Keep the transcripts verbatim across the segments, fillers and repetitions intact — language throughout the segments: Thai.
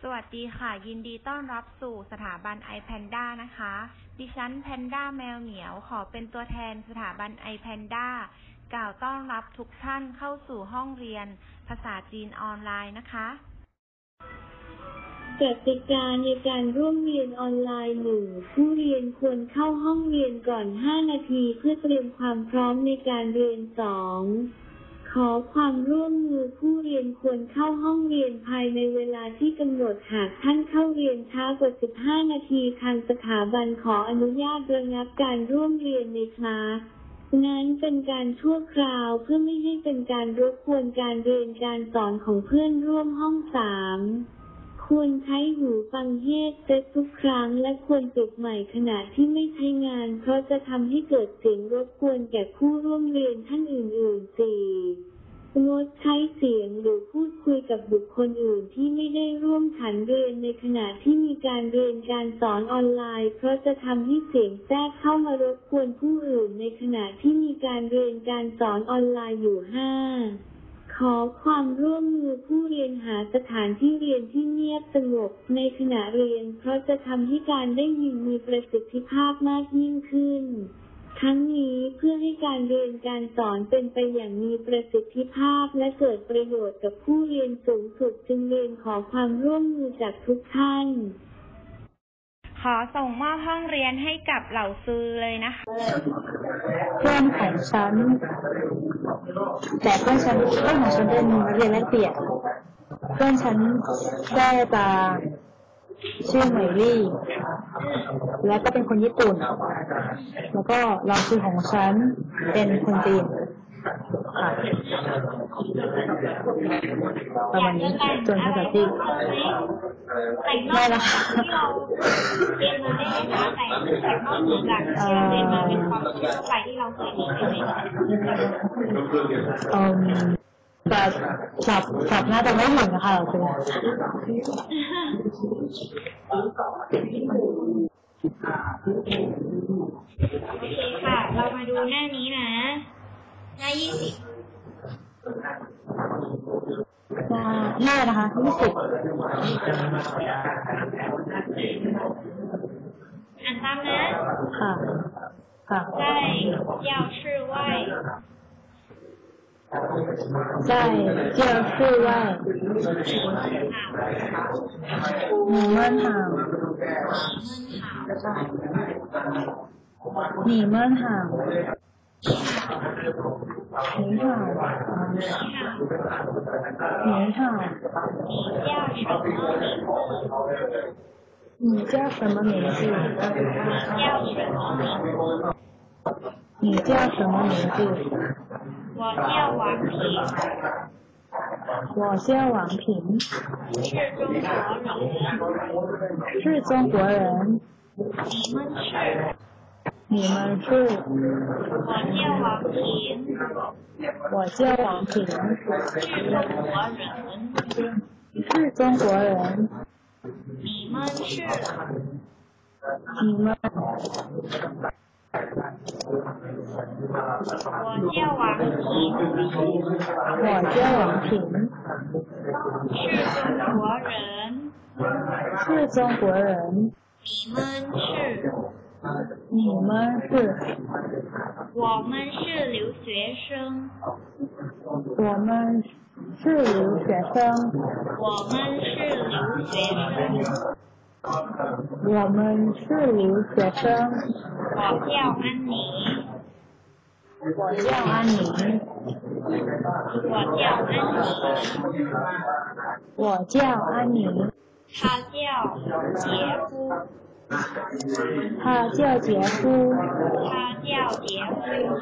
สวัสดีค่ะยินดีต้อนรับสู่สถาบัน ไอ แพนด้า นะคะดิฉันแพนด้าแมวเหมียวขอเป็นตัวแทนสถาบัน ไอ แพนด้ากล่าวต้อนรับทุกท่านเข้าสู่ห้องเรียนภาษาจีนออนไลน์นะคะกติกาในการร่วมเรียนออนไลน์ หนึ่ง ผู้เรียนควรเข้าห้องเรียนก่อนห้านาทีเพื่อเตรียมความพร้อมในการเรียน สอง ขอความร่วมมือผู้เรียนควรเข้าห้องเรียนภายในเวลาที่กำหนดหากท่านเข้าเรียนช้ากว่าสิบห้านาทีทางสถาบันขออนุญาตระงับการร่วมเรียนในคลาสนั้นเป็นการชั่วคราวเพื่อไม่ให้เป็นการรบกวนการเรียนการสอนของเพื่อนร่วมห้อง สาม ควรใช้หูฟังเฮดเซ็ตทุกครั้งและควรปิดใหม่ขณะที่ไม่ใช้งานเพราะจะทำให้เกิดเสียงรบกวนแก่ผู้ร่วมเรียนท่านอื่นๆ สี่ งดใช้เสียงหรือพูดคุยกับบุคคลอื่นที่ไม่ได้ร่วมขันเรียนในขณะที่มีการเรียนการสอนออนไลน์เพราะจะทำให้เสียงแทรกเข้ามารบกวนผู้อื่นในขณะที่มีการเรียนการสอนออนไลน์อยู่ ห้า ขอความร่วมมือผู้เรียนหาสถานที่เรียนที่เงียบสงบในขณะเรียนเพราะจะทำให้การได้ยินมีประสิทธิภาพมากยิ่งขึ้นทั้งนี้เพื่อให้การเรียนการสอนเป็นไปอย่างมีประสิทธิภาพและเกิดประโยชน์กับผู้เรียนสูงสุดจึงเรียนขอความร่วมมือจากทุกท่านขอส่งมอบห้องเรียนให้กับเหล่าซื้อเลยนะคะเพื่อนของฉันแต่เพื่อนฉันเพื่อนของฉันเป็นนักเรียนแลกเปลี่ยนเพื่อนฉันได้ตาชื่อเหมยลี่และก็เป็นคนญี่ปุ่นแล้วก็รองชื่อของฉันเป็นคนจีนค่ะประมาณนี้จนภาษาจีนได้แล้วค่ะเรียนมาได้ไหมคะแต่แต่นอกเหนือจากที่เราเรียนมาเป็นความรู้ทั่วไปที่เราเคยมีไหมอืมแต่สับสับน่าจะไม่เหมือนนะคะเราคือโอเคค่ะเรามาดูหน้านี้นะหน้ายี่สิบหน้านะคะยี่สิบอ่านตามนะค่ะค่ะ在教室外在教室外你们好你们好你好你好你叫什么名字你叫什么名字我叫王平我叫王平是中国人是中国人你们是你们是我叫王平我叫王平是中国人是中国人你们是你们我叫王平我叫王平是中国人是中国人你们是你们是我们是留学生我们是留学生我们是留学生我们是留学生我叫安妮我叫安妮我叫安妮我叫安妮他叫杰夫他叫杰夫他叫杰夫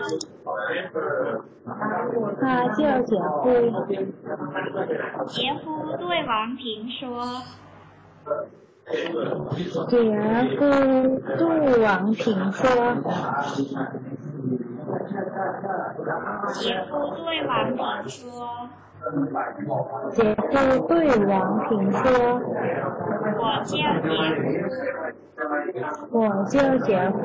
他叫杰夫杰夫对王平说杰夫对王平说杰夫对王平说杰夫对王平说我叫杰夫我叫杰夫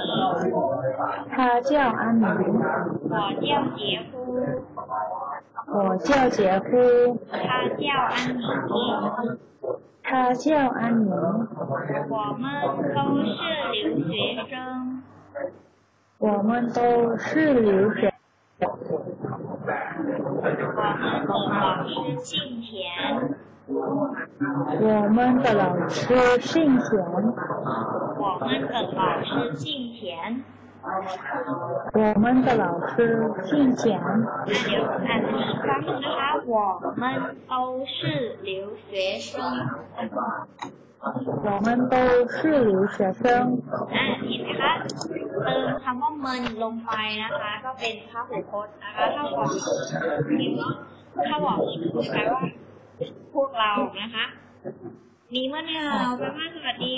他叫安妮他叫安妮我叫杰夫我我叫杰夫他叫安妮他叫安妮我们都是留学生我们都是留学我们的老师姓田我们的老师姓田我们的老师姓田我们的老师姓田那เดี๋ยวอ่านอีกครั้งนึงนะคะ我们都是留学生我们都是留学生อ่าเห็นไหมคะเติมคำว่าเมินลงไปนะคะก็เป็นพหูพจน์นะคะถ้าบอกถ้าบอกแปลว่าพวกเรานะคะมีเมื่อเท้าแปลว่าสวัสดี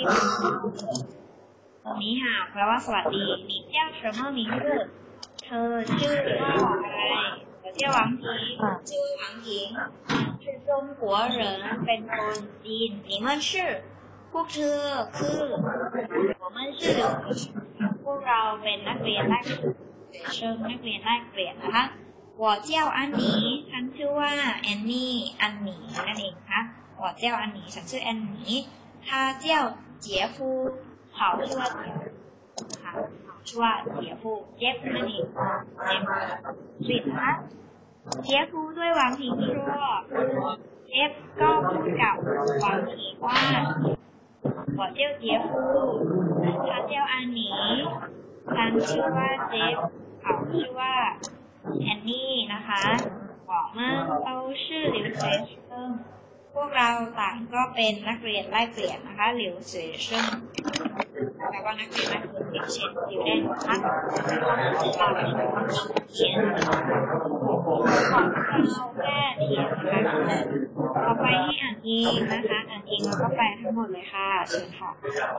นีห่าวแปลว่าสวัสดี你叫什么名字เธอชื่อว่าอะไร我叫王婷ชื่อ王婷是中国人เป็นคนจีน你们是พวกเธอคือ我们是พวกเราเป็นนักเรียนแลกเชิงนักเรียนแลกเปลี่ยนนะคะ我叫安妮ฉันชื่อว่าแอนนี่อันหนีนั่นเองค่ะ我叫安妮ฉันชื่อแอนนี่他叫杰夫เขาชื่อว่าเจียค่ะเขาชื่อว่าเจียฟูเจ็บนั่นเองเจ็บสินะคะเจียฟูด้วยหวังผิงชั่วเจ็บก็พูดกับหวังผิงว่า我叫杰夫他叫安妮ฉันชื่อว่าเจ็บเขาชื่อว่าแอนนี่นะคะ我们都是留学生พวกเราต่างก็เป็นนักเรียนแลกเปลี่ยนนะคะ留学生แปลว่านักเรียนนักเรียนอย่างเช่นดิวเดนนะคะเราเขียนของเราแก้เขียนนะคะต่อไปให้อ่านเองนะคะอ่านเองแล้วก็แปลทั้งหมดเลยค่ะเชิญค่ะ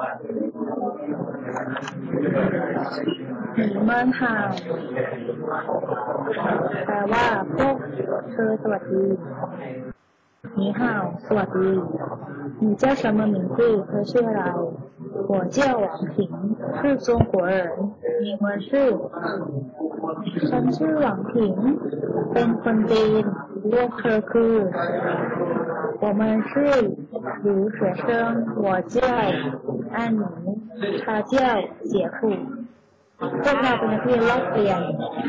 หนีเมินห่าวแปลว่าพวกเธอสวัสดี你好สวัสดี你叫什么名字เธอชื่ออะไร我叫王婷是中国人你们是ฉันชื่อหวังผิงเป็นคนจีนพวกเธอคือ我们是留学生我叫安妮他叫杰夫พวกเราเป็นนักเรียนแลกเปลี่ยน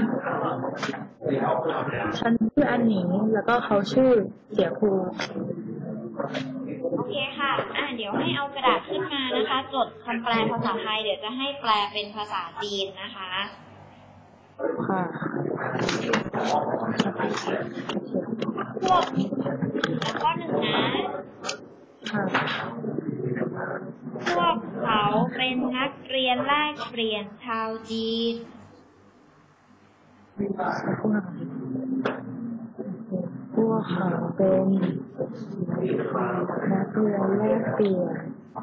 ฉันชื่ออันนี้แล้วก็เขาชื่อเจียคูโอเคค่ะอ่ะเดี๋ยวให้เอากระดาษขึ้นมานะคะจดคำแปลภาษาไทยเดี๋ยวจะให้แปลเป็นภาษาจีนนะคะค่ะพวกแล้วก็หนึ่งนะค่ะพวกเขาเป็นนักเรียนแลกเปลี่ยนชาวจีนพวกเขาเป็นนักเรียนแลกเปลี่ยน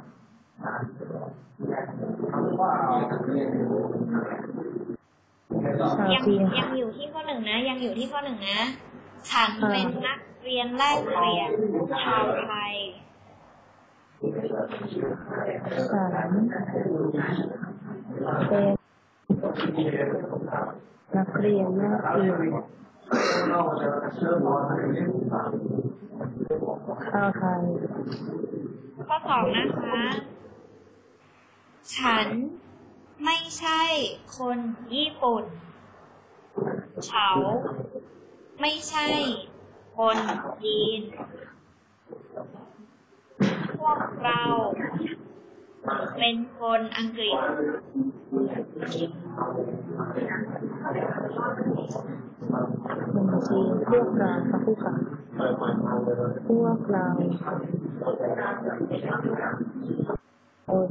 ชาวจีนยังอยู่ที่ข้อหนึ่งนะยังอยู่ที่ข้อหนึ่งนะฉันเป็นนักเรียนแลกเปลี่ยนชาวไทยฉันเป็นนักเรียนแลกเปลี่ยนชาวไทยข้อสองนะคะฉันไม่ใช่คนญี่ปุ่นเขาไม่ใช่คนจีนพวกเราเป็นคนอังกฤษคนจีนพวกเราค่ะผู้ค่ะพวกเราคน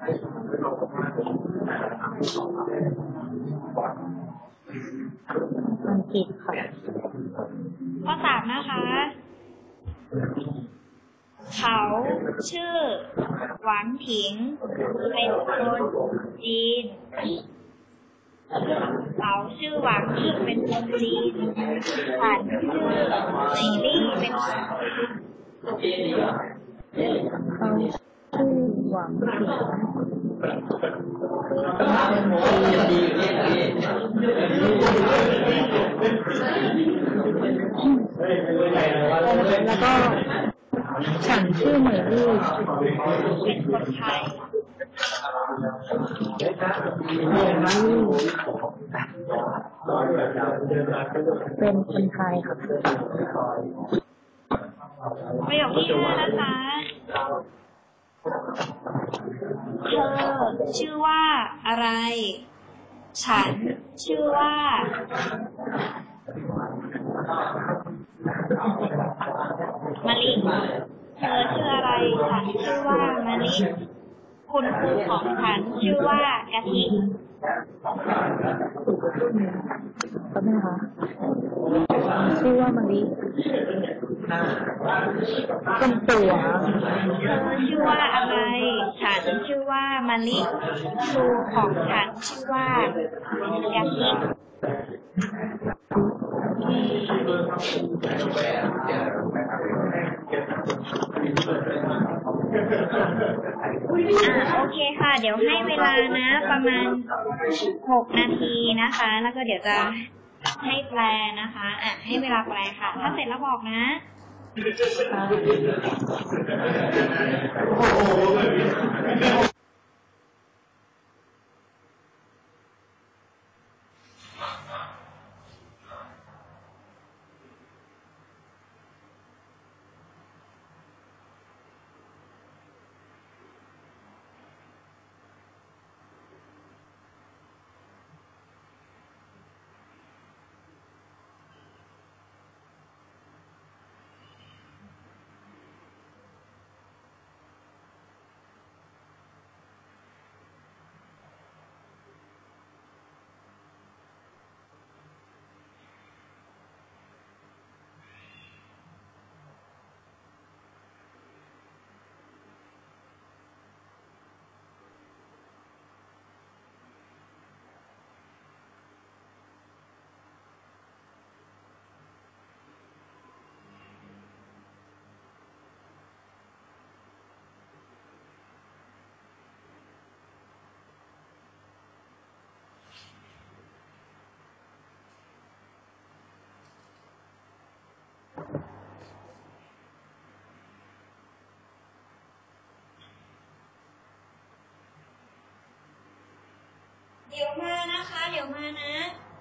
อังกฤษค่ะข้อสามนะคะเขาชื่อหวังผิงเป็นคนจีนเขาชื่อหวังผิงเป็นคนจีนฉันชื่อซีรี่เป็นคนเขาชื่อหวังผิงเป็นคนจีนแล้วก็ฉันชื่อเหมยลี่เป็นคนไทยเหมยลี่เป็นคนไทยค่ะประโยคที่ห้านะคะเธอชื่อว่าอะไรฉันชื่อว่ามะลิเธอชื่ออะไรฉันชื่อว่ามะลิคุณครูของฉันชื่อว่ากะทิแป๊บนึงนะคะชื่อว่ามะลิเป็นตัวเธอชื่อว่าอะไรฉันชื่อว่ามะลิครูของฉันชื่อว่ากะทิอ่าโอเคค่ะเดี๋ยวให้เวลานะประมาณหกนาทีนะคะแล้วก็เดี๋ยวจะให้แปลนะคะอ่ะให้เวลาแปลค่ะถ้าเสร็จแล้วบอกนะเดี๋ยวมานะคะเดี๋ยวมานะ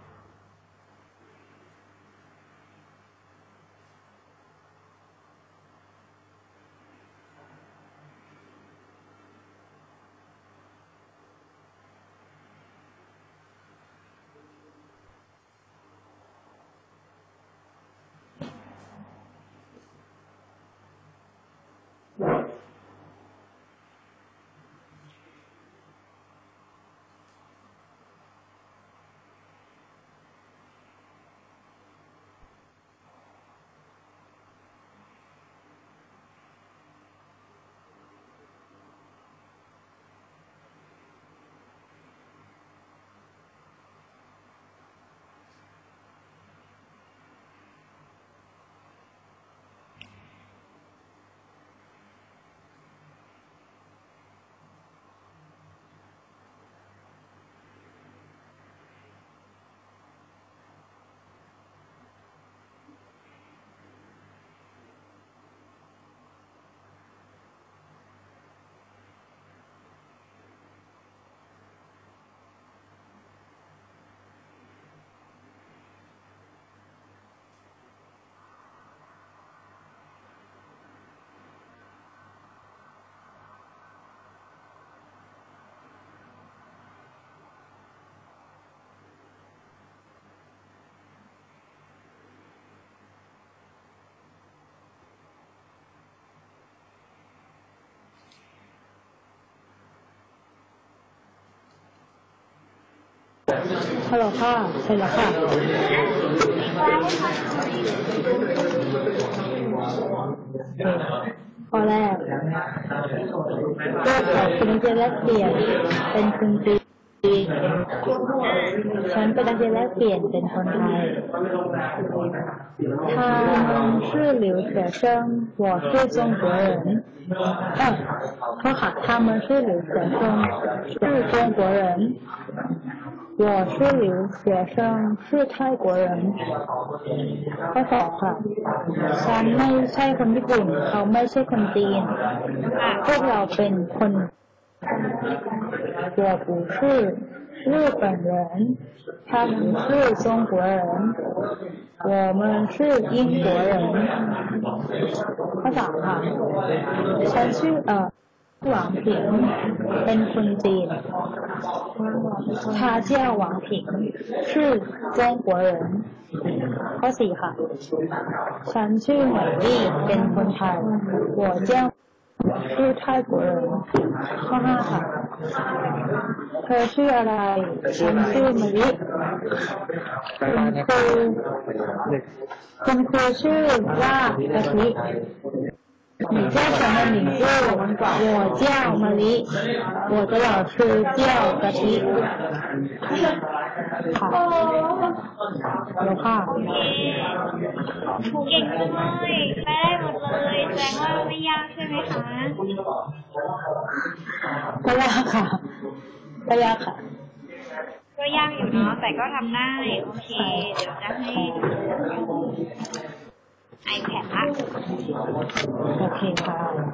ฮัลโหลค่ะเสร็จแล้วค่ะข้อแรกก็ขอเป็นนักเรียนแลกเปลี่ยนเป็นคุณตีฉันเป็นนักเรียนแลกเปลี่ยนเป็นคนไทย他们是留学生我是中国人เออเขาค่ะ他们是留学生是中国人我是留学生是泰国人ข้อสองค่ะฉันไม่ใช่คนญี่ปุ่นเขาไม่ใช่คนจีนพวกเราเป็นคน我不是日本人他不是中国人我们是英国人ข้อสามค่ะฉันชื่อเอ่อหวังผิงเป็นคนจีน他叫หวังผิง是中国人ข้อสี่ค่ะฉันชื่อเหมยลี่เป็นคนไทย我叫ชื่อไทย国人ข้อห้าค่ะเธอชื่ออะไรฉันชื่อมะลิคุณครูคุณครูชื่อว่ากะทิ你叫什么名字我叫มะลิ我的老师叫กะทิค่ะเดี๋ยวค่ะเก่งจังเลยแปลได้หมดเลยแสดงว่าไม่ยากใช่ไหมคะก็ยากค่ะก็ยากค่ะก็ยากอยู่เนาะแต่ก็ทำได้โอเคเดี๋ยวจะให้ดู iPad ละโอเคค่ะ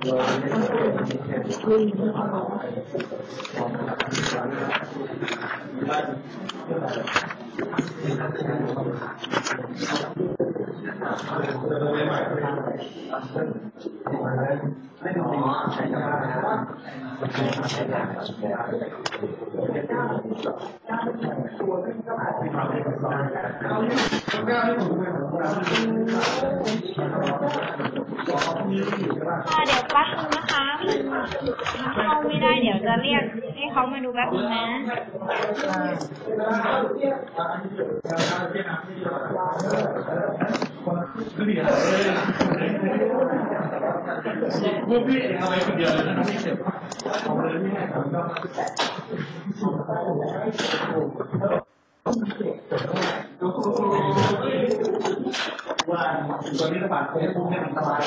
ค่ะเดี๋ยวแป๊บนึงนะคะมันเข้าไม่ได้เดี๋ยวจะเรียกให้เขามาดูแป๊บนึงนะพวกพี่เองเอาไปคนเดียวเลยนะครับไม่เสร็จว่าตอนนี้ระบาดโควิดเนี่ยมันสบาย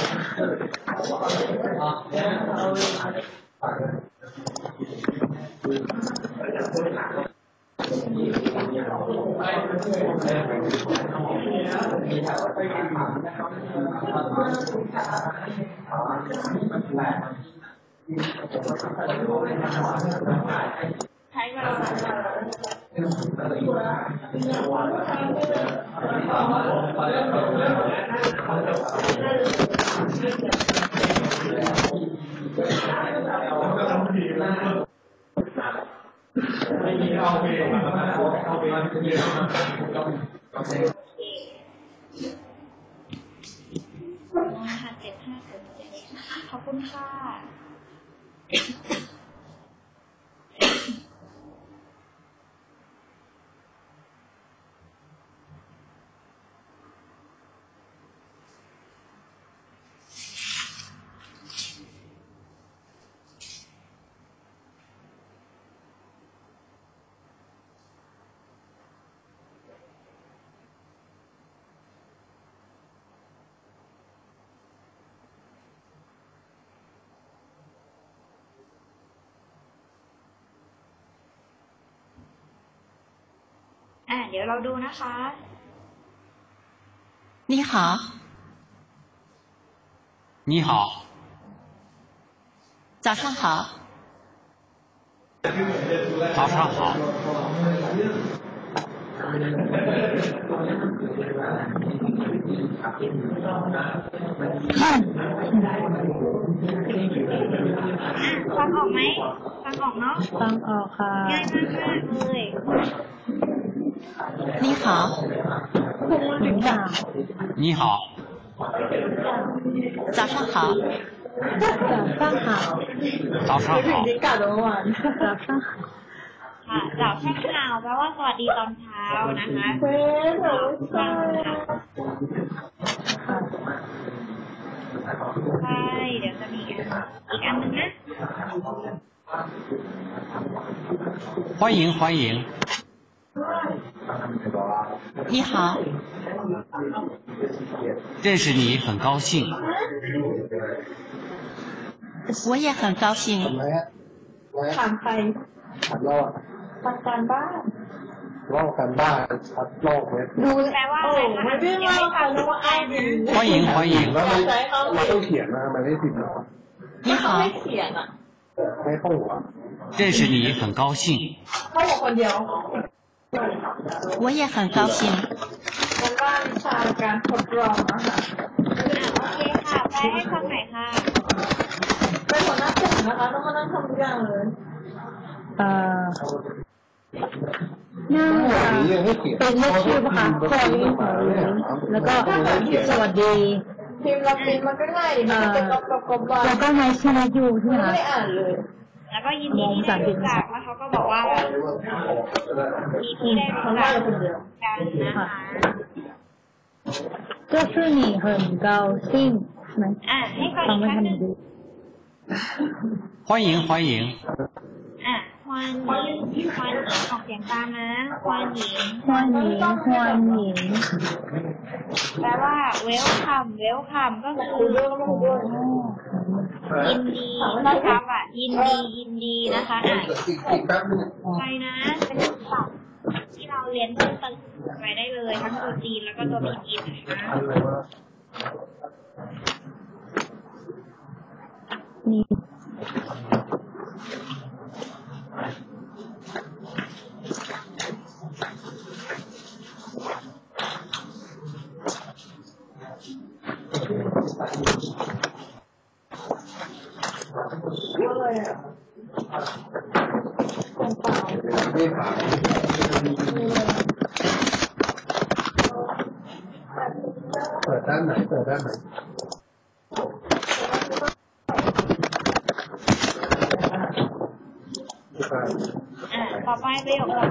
ใช้เวลาไม่มีเอาไปเอาไปเรียนห้าเจ็ดห้าเจ็ดเจ็ดขอบคุณค่ะอ่ะเดี๋ยวเราดูนะคะ你好你好早上好早上好ฟังออกไหมฟังออกเนาะฟังออกค่ะง่ายมากๆเลย你好你好你好早上好早上好早上好已经搞得晚早上好ค่ะ早上好แปลว่าสวัสดีตอนเช้านะคะใช่เดี๋ยวจะมีอีกอันนึงนะ欢迎欢迎你好认识你很高兴我也很高兴ถามใครถามเราอ่ะทำการบ้านลอกกันบ้านชัดลอกเม็ดดูแปลว่าอะไรคะไม่ได้ฟังว่าอ่านนะ欢迎欢迎แล้วมันเราต้องเขียนนะมันไม่ผิดหรอ你好， ไม่ต้องหรอ认识你很高兴我也很高兴。 อ่ะโอเคค่ะแปลให้ฟังหน่อยค่ะเอ่อน่าจะเป็นเลขชื่อปะคะคอลิงหัวลิงแล้วก็สวัสดีพิมพ์เราพิมพ์มันก็ง่ายดิมันเป็นกบๆแล้วก็ไนซ์นายูใช่ไหมคะแล้วก็ยินดีที่ได้รู้จักแล้วเขาก็บอกว่ามีที่ได้รู้จักกันนะคะ这是你很高兴ใช่ไหมอ่ะให้ฟังฟังอีกไม่ครั้งทันหนึ่งดี欢迎欢迎อ่ะควานหญิงควานหญิงออกเสียงตามนะควานหญิง欢迎欢迎แปลว่า welcome welcome ก็คือยินดีนะครับอ่ะยินดียินดีนะคะอ่ะอีกอีกแป๊บนึงไปนะเป็นศัพท์ที่เราเรียนเพิ่มเติมไปได้เลยทั้งตัวจีนแล้วก็ตัวพินอินนะคะนี่ไม่ผ่านเปิดด้านไหนเปิดด้านไหนอ่ะต่อไปประโยคต่อไป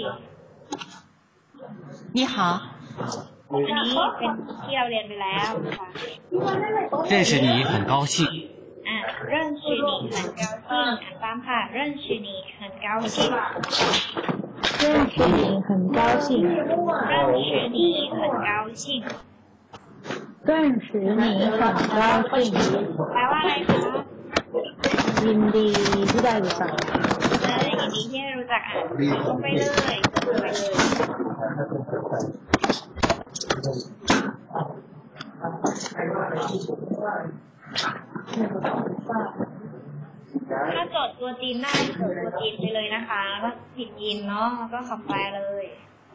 你好， อันนี้เป็นที่เราเรียนไปแล้วค่ะ认识你很高兴อ่ะเริ่มชื่อนี้很高兴อ่ะตามค่ะเริ่มชื่อนี้很高兴认识你很高兴เริ่มชื่อนี้很高兴认识你很高兴แปลว่าอะไรคะยินดีที่ได้รู้จักเออยินดีที่ได้รู้จักอ่ะลงไปเลยลงไปเลยถ้าจดตัวจีนได้จดตัวจีนไปเลยนะคะแล้วก็ผิดจีนเนาะแล้วก็ขับแปลเลย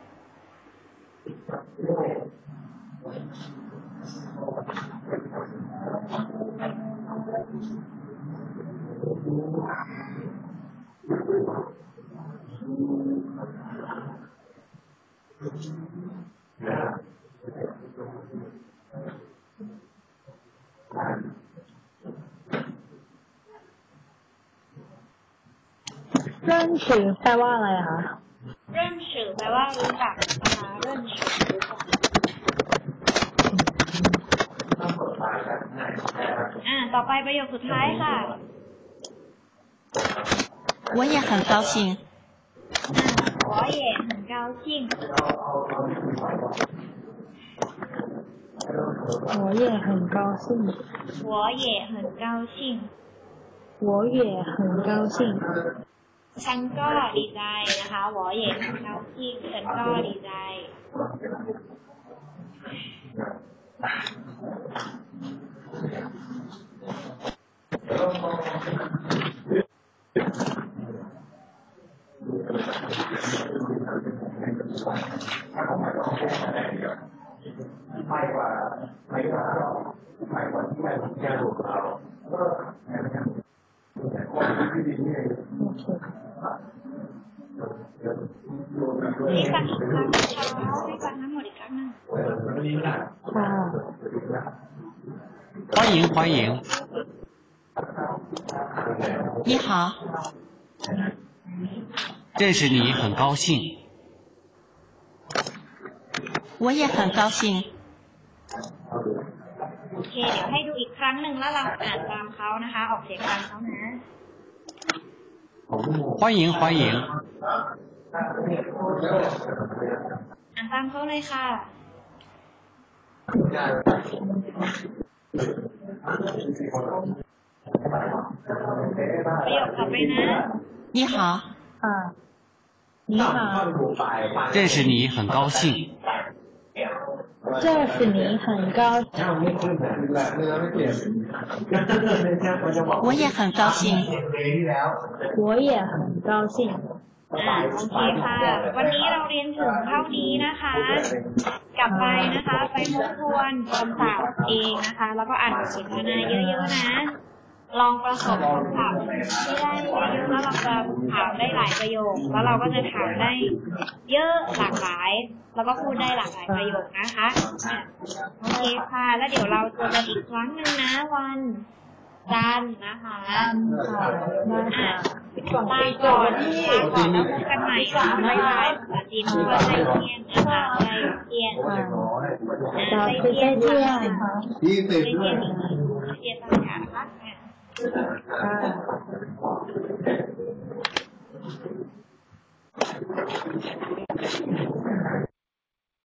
เริ่มถือแปลว่าอะไรคะเริ่มชื่อแปลว่ารู้จักนะคะเริ่มชื่ออ่าต่อไปประโยคสุดท้ายค่ะ我也很高兴。 我也很高兴我也很高兴我也很高兴我也很高兴ฉันก็ดีใจนะคะ我也很高兴ฉันก็ดีใจไม่ว่าไม่ว่าไม่ว่าที่ไม่แก้ถูกเราก็ความที่ดีนี่ให้ฟังอีกครั้งนะคะให้ฟังทั้งหมดอีกครั้งหนึ่งค่ะ欢迎欢迎你好， 认识你很高兴我也很高兴。 โอเคเดี๋ยวให้ดูอีกครั้งหนึ่งแล้วเราอ่านตามเขานะคะออกเสียงตามเขานะ欢迎欢迎อ่านตามเขาเลยค่ะประโยคต่อไปนะ你好， ค่ะ你好， 认识你很高兴。 这是你很高兴。 我也很高兴。 我也很高兴。 อ่าโอเคค่ะ วันนี้เราเรียนถึงเท่านี้นะคะ กลับไปนะคะ ไปทบทวนคำศัพท์เองนะคะ แล้วก็อ่านบทสนทนาเยอะๆนะ ลองประสบคำศัพท์ที่ได้เยอะๆแล้วเราจะถามได้หลายประโยค แล้วเราก็จะถามได้เยอะหลากหลาย แล้วก็พูดได้หลากหลายประโยคนะคะโอเคค่ะ แล้วเดี๋ยวเราเจอกันอีกครั้งหนึ่งนะวันจันทร์นะคะอ่ะตายก่อนที่ก่อนแล้วพบกันใหม่ค่ะบ๊ายบายภาษาจีนว่าใจเทียนนะคะใจเทียนใจเทียนค่ะใจเทียนใจเทียนต่างกันนะคะ啊。